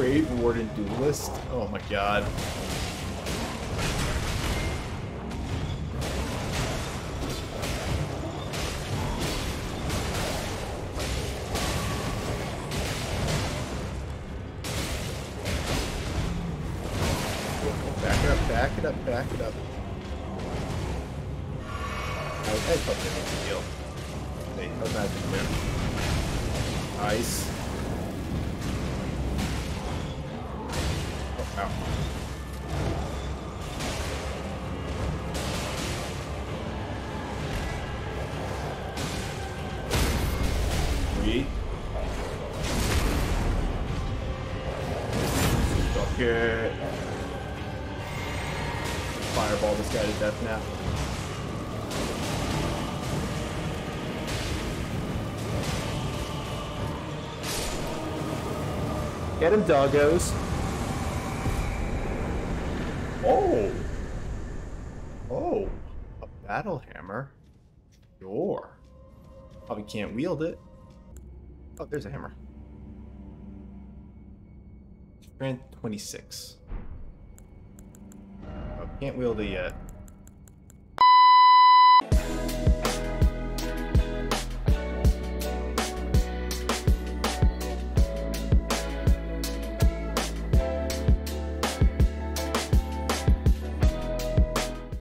Grave Warden Duelist? Oh my god. Back it up, back it up. I thought that was a deal. Hey, no magic man. Nice. Oh, ow. Three. Bucket. Fireball this guy to death now. Get him, doggos. Oh. Oh. A battle hammer. Sure. Probably can't wield it. Oh, there's a hammer. Strength 26. Oh, can't wield it yet.